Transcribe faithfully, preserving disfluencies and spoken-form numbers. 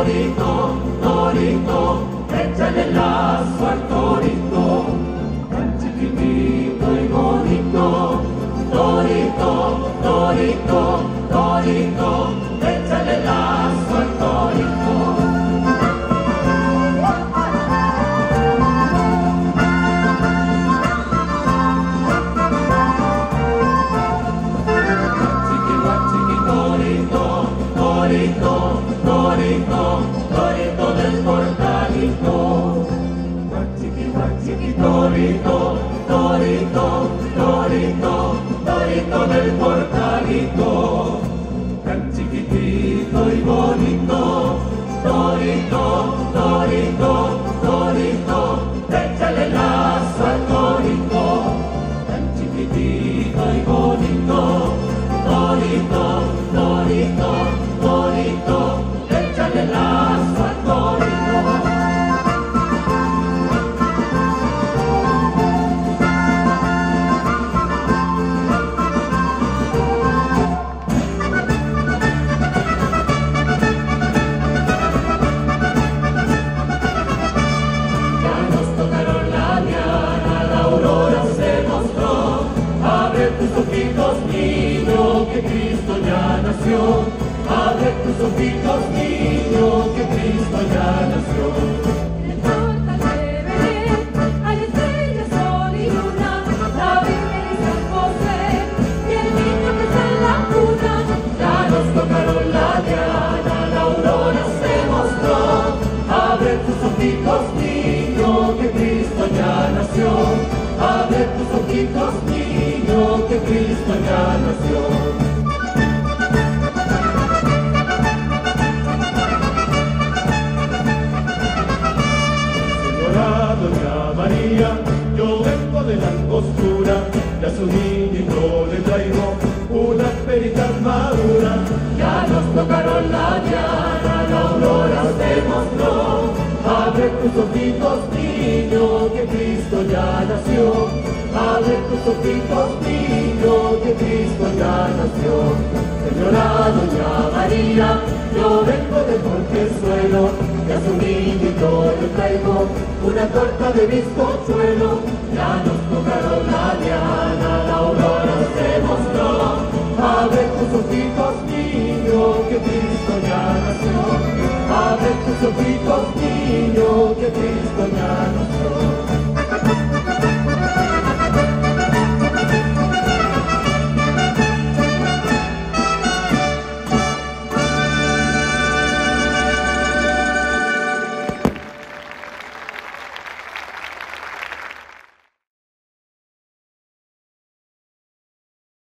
torito, torito, échale el lazo al torito, tan chiquitito y bonito. Torito, torito, torito, échale el lazo al torito. Torito, torito, torito del portalito. Guachiqui, guachiqui, torito, torito, torito, torito del portalito. Tan chiquitito y bonito. Torito, torito, torito, échale el lazo al torito. Tan chiquitito y bonito. Torito, torito, torito, échale el lazo al torito. Ya nos tocaron la diana, la aurora se mostró. Abre tus ojitos, niño, que Cristo ya nació. Abre tus ojitos, niño, que Cristo ya nació. Le corta el Belén, hay estrellas, sol y luna, la Virgen y San José, y el niño que está en la cuna. Ya nos tocaron la diana, la aurora se mostró. Abre tus ojitos, niño, que Cristo ya nació. Abre tus ojitos, niño, que Cristo ya nació. Doña María, yo vengo de la angostura, y a su niñito le traigo una perita madura. Ya nos tocaron la diana, la aurora se mostró. Abre tus ojitos, niño, que Cristo ya nació. Abre tus ojitos, niño, que Cristo ya nació. Señora Doña María, yo vengo de Portezuelo, y a su niñito le traigo una torta de bizcochuelo. Ya nos tocaron la diana, la aurora se mostró. Abre tus ojitos, niño, que Cristo ya nació. Abre tus ojitos, niño.